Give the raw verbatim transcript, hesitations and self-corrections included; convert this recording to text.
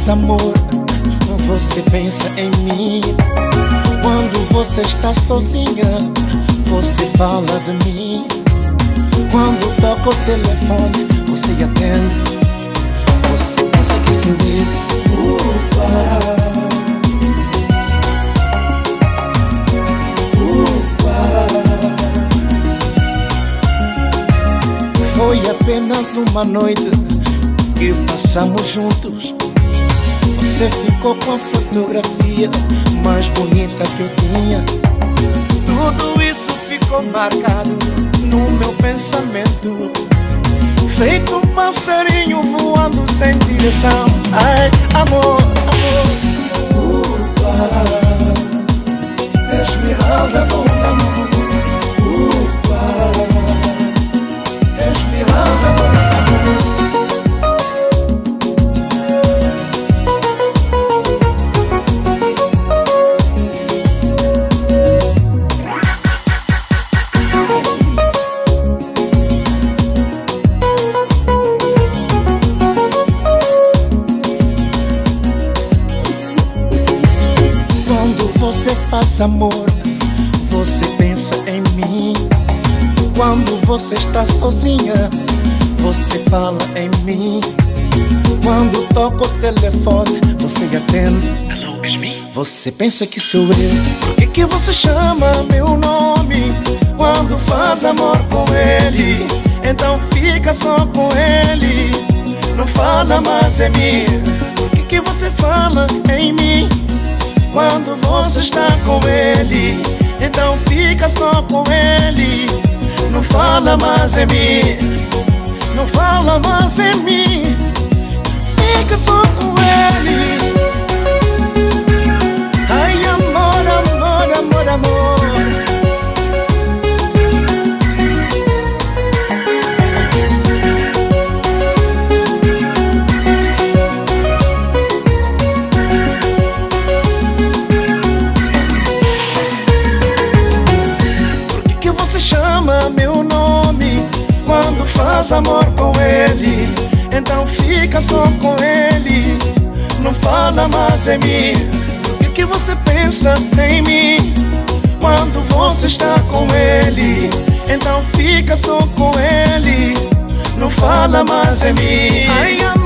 faz amor, você pensa em mim. Quando você está sozinha, você fala de mim. Quando toca o telefone, você atende. Você pensa que sou eu. Upa. Foi apenas uma noite que passamos juntos. Você ficou com a fotografia mais bonita que eu tinha. Tudo isso ficou marcado no meu pensamento, feito um passarinho voando sem direção. Ai, amor, amor. Upa, Esmeralda, bom amor. Upa, Esmeralda, bom amor. Você faz amor, você pensa em mim. Quando você está sozinha, você fala em mim. Quando toca o telefone, você atende. Hello, it's me. Você pensa que sou eu. Por que que você chama meu nome quando faz amor com ele? Então fica só com ele, não fala mais em mim. Por que que você fala em mim quando você está com ele? Então fica só com ele, não fala mais em mim. Não fala mais em mim, fica só com ele. Ai, amor, amor, amor, amor. Chama meu nome quando faz amor com ele. Então fica só com ele, não fala mais em mim. O que que você pensa em mim quando você está com ele? Então fica só com ele, não fala mais em mim. Ai,